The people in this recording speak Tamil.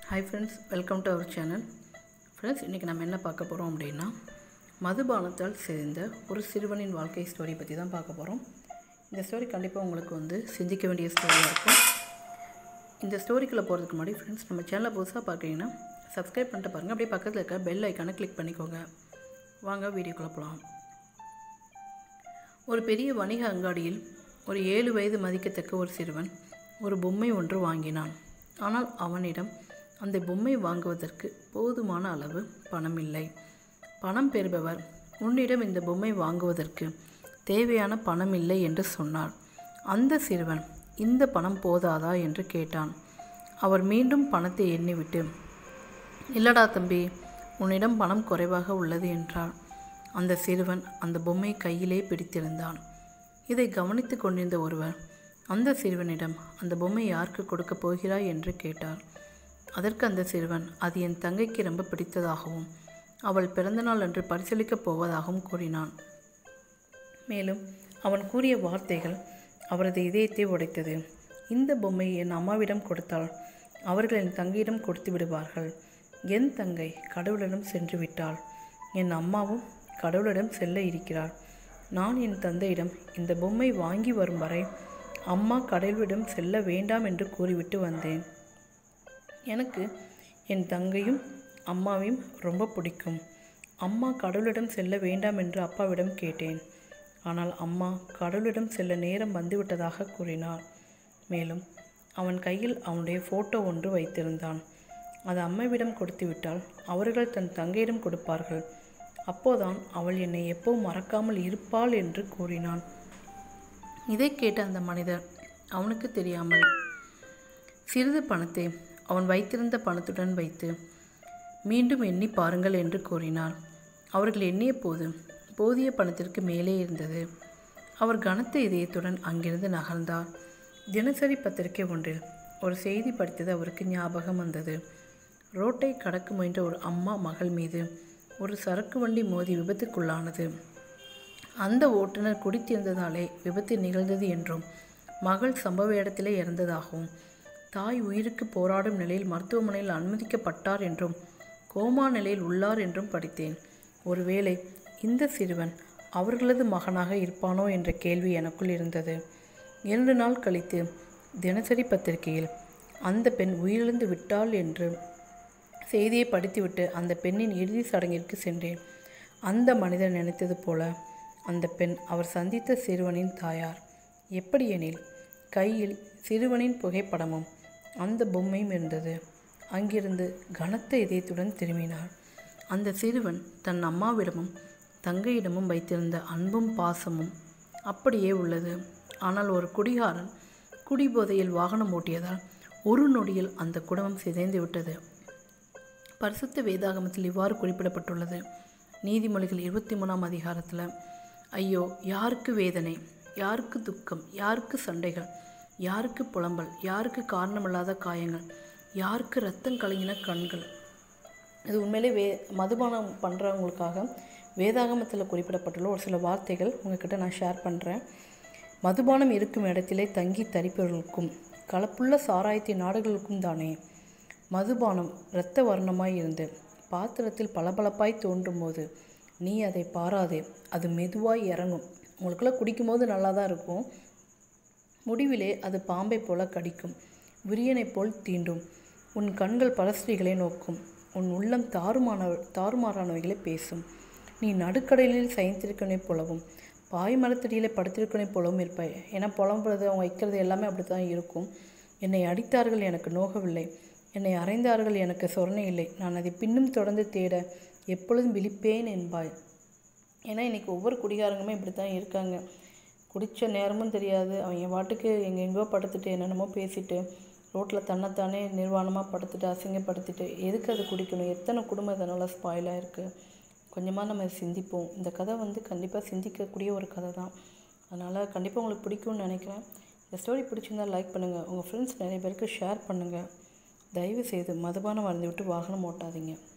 Hi friends, welcome to our channel. Friends, இன்றைக்கி நம்ம என்ன பார்க்க போகிறோம் அப்படின்னா, மதுபானத்தால் சேர்ந்த ஒரு சிறுவனின் வாழ்க்கை ஸ்டோரி பற்றி தான் பார்க்க போகிறோம். இந்த ஸ்டோரி கண்டிப்பாக உங்களுக்கு சிந்திக்க வேண்டிய ஸ்டோரியாக இருக்கும். இந்த ஸ்டோரிக்குள்ளே போகிறதுக்கு முன்னாடி ஃப்ரெண்ட்ஸ், நம்ம சேனலை புதுசாக பார்க்குறீங்கன்னா சப்ஸ்கிரைப் பண்ணிட்டு பாருங்கள். அப்படியே பக்கத்தில் இருக்க பெல் ஐக்கானை கிளிக் பண்ணிக்கோங்க. வாங்க வீடியோக்குள்ளே போகலாம். ஒரு பெரிய வணிக அங்காடியில் ஒரு 7 வயது மதிக்கத்தக்க ஒரு சிறுவன் ஒரு பொம்மை ஒன்று வாங்கினான். ஆனால் அவனிடம் அந்த பொம்மை வாங்குவதற்கு போதுமான அளவு பணம் இல்லை. பணம் பெறுபவர், உன்னிடம் இந்த பொம்மை வாங்குவதற்கு தேவையான பணம் இல்லை என்று சொன்னார். அந்த சிறுவன், இந்த பணம் போதாதா என்று கேட்டான். அவர் மீண்டும் பணத்தை எண்ணிவிட்டு, இல்லடா தம்பி, உன்னிடம் பணம் குறைவாக உள்ளது என்றார். அந்த சிறுவன் அந்த பொம்மை கையிலே பிடித்திருந்தான். இதை கவனித்து கொண்டிருந்த ஒருவர் அந்த சிறுவனிடம், அந்த பொம்மை யாருக்கு கொடுக்கப் போகிறாய் என்று கேட்டார். அதற்கு அந்த சிறுவன், அது என் தங்கைக்கு ரொம்ப பிடித்ததாகவும் அவள் பிறந்தநாள் அன்று பரிசீலிக்கப் போவதாகவும் கூறினான். மேலும் அவன் கூறிய வார்த்தைகள் அவரது இதயத்தை உடைத்தது. இந்த பொம்மையை என் அம்மாவிடம் கொடுத்தால் அவர்கள் என் தங்கையிடம் கொடுத்து விடுவார்கள். என் தங்கை கடவுளிடம் சென்று விட்டாள். என் அம்மாவும் கடவுளிடம் செல்ல இருக்கிறார். நான் என் தந்தையிடம் இந்த பொம்மை வாங்கி வரும் வரை அம்மா கடவுளிடம் செல்ல வேண்டாம் என்று கூறிவிட்டு வந்தேன். எனக்கு என் தங்கையும் அம்மாவையும் ரொம்ப பிடிக்கும். அம்மா கடவுளிடம் செல்ல வேண்டாம் என்று அப்பாவிடம் கேட்டேன். ஆனால் அம்மா கடவுளிடம் செல்ல நேரம் வந்துவிட்டதாக கூறினார். மேலும் அவன் கையில் அவனுடைய ஃபோட்டோ ஒன்று வைத்திருந்தான். அது அம்மாவிடம் கொடுத்து விட்டால் அவர்கள் தன் தங்கையிடம் கொடுப்பார்கள். அப்போதான் அவள் என்னை எப்பவும் மறக்காமல் இருப்பாள் என்று கூறினான். இதை கேட்ட அந்த மனிதர், அவனுக்கு தெரியாமல் சிறிது பணத்தை அவன் வைத்திருந்த பணத்துடன் வைத்து மீண்டும் எண்ணி பாருங்கள் என்று கூறினார். அவர்கள் எண்ணிய போது போதிய பணத்திற்கு மேலே இருந்தது. அவர் கனத்த இதயத்துடன் அங்கிருந்து நகர்ந்தார். தினசரி பத்திரிகை ஒன்றில் ஒரு செய்தி படித்தது அவருக்கு ஞாபகம் வந்தது. ரோட்டை கடக்க முயன்ற ஒரு அம்மா மகள் மீது ஒரு சரக்கு வண்டி மோதி விபத்துக்குள்ளானது. அந்த ஓட்டுநர் குடித்திருந்ததாலே விபத்து நிகழ்ந்தது என்றும், மகள் சம்பவ இடத்திலே இறந்ததாகவும், தாய் உயிருக்கு போராடும் நிலையில் மருத்துவமனையில் அனுமதிக்கப்பட்டார் என்றும், கோமா நிலையில் உள்ளார் என்றும் படித்தேன். ஒருவேளை இந்த சிறுவன் அவர்களது மகனாக இருப்பானோ என்ற கேள்வி எனக்குள் இருந்தது. 2 நாள் கழித்து தினசரி பத்திரிகையில் அந்த பெண் உயிரிழந்து விட்டாள் என்று செய்தியை படித்துவிட்டு அந்த பெண்ணின் இறுதி சடங்கிற்கு சென்றேன். அந்த மனிதர் நினைத்தது போல அந்த பெண் அவர் சந்தித்த சிறுவனின் தாயார். எப்படியெனில் கையில் சிறுவனின் புகைப்படமும் அந்த பொம்மையும் இருந்தது. அங்கிருந்து கனத்த இதயத்துடன் திரும்பினார். அந்த சிறுவன் தன் அம்மாவிடமும் தங்கையிடமும் வைத்திருந்த அன்பும் பாசமும் அப்படியே உள்ளது. ஆனால் ஒரு குடிகாரன் குடிபோதையில் வாகனம் ஓட்டியதால் ஒரு நொடியில் அந்த குடும்பம் சிதைந்து விட்டது. பரிசுத்த வேதாகமத்தில் இவ்வாறு குறிப்பிடப்பட்டுள்ளது. நீதிமொழிகள் 23ஆம் அதிகாரத்தில், ஐயோ, யாருக்கு வேதனை, யாருக்கு துக்கம், யாருக்கு சண்டைகள், யாருக்கு புலம்பல், யாருக்கு காரணமில்லாத காயங்கள், யாருக்கு இரத்தம் கலங்கின கண்கள். இது உண்மையிலே மதுபானம் பண்ணுறவங்களுக்காக வேதாகமத்தில் குறிப்பிடப்பட்டுள்ள ஒரு சில வார்த்தைகள் உங்ககிட்ட நான் ஷேர் பண்ணுறேன். மதுபானம் இருக்கும் இடத்திலே தங்கி தரிப்பவர்களுக்கும் கலப்புள்ள சாராயத்தின் நாடுகளுக்கும் தானே. மதுபானம் இரத்த வர்ணமாய் இருந்து பாத்திரத்தில் பளபளப்பாய் தோன்றும் போது நீ அதை பாராதே, அது மெதுவாய் இறங்கும். உங்களுக்குள்ளே குடிக்கும் போது நல்லா தான் இருக்கும். முடிவிலே அது பாம்பை போல கடிக்கும், விரியனை போல் தீண்டும். உன் கண்கள் பரஸ்திரிகளை நோக்கும், உன் உள்ளம் தாறுமாறானவைகளை பேசும். நீ நடுக்கடலில் சயந்திருக்கனை போலவும் பாய்மரத்தடியிலே படுத்திருக்கனை போலவும் இருப்பாய். ஏன்னா புலம்புறது, அவங்க வைக்கிறது எல்லாமே அப்படி தான் இருக்கும். என்னை அடித்தார்கள், எனக்கு நோகவில்லை. என்னை அறைந்தார்கள், எனக்கு சொரணை இல்லை. நான் அதை பின்னும் தொடர்ந்து தேட எப்பொழுதும் விழிப்பேன் என்பாய். ஏன்னா இன்றைக்கி ஒவ்வொரு குடிகாரங்களுமே இப்படி தான் இருக்காங்க. குடித்த நேரமும் தெரியாது, அவங்க பாட்டுக்கு எங்கெங்கோ படுத்துட்டு என்னென்னமோ பேசிட்டு ரோட்டில் தன்னைத்தானே நிர்வாணமாக படுத்துட்டு அசிங்கப்படுத்திட்டு எதுக்கு அது குடிக்கணும்? எத்தனை குடும்பம் இதனால் ஸ்பாயிலாக இருக்குது. கொஞ்சமாக நம்ம சிந்திப்போம். இந்த கதை கண்டிப்பாக சிந்திக்கக்கூடிய ஒரு கதை தான். அதனால் கண்டிப்பாக உங்களுக்கு பிடிக்கும்னு நினைக்கிறேன். இந்த ஸ்டோரி பிடிச்சிருந்தால் லைக் பண்ணுங்கள். உங்கள் ஃப்ரெண்ட்ஸ் நிறைய பேருக்கு ஷேர் பண்ணுங்கள். தயவு செய்து மதுபானம் அருந்திவிட்டு வாகனம் ஓட்டாதீங்க.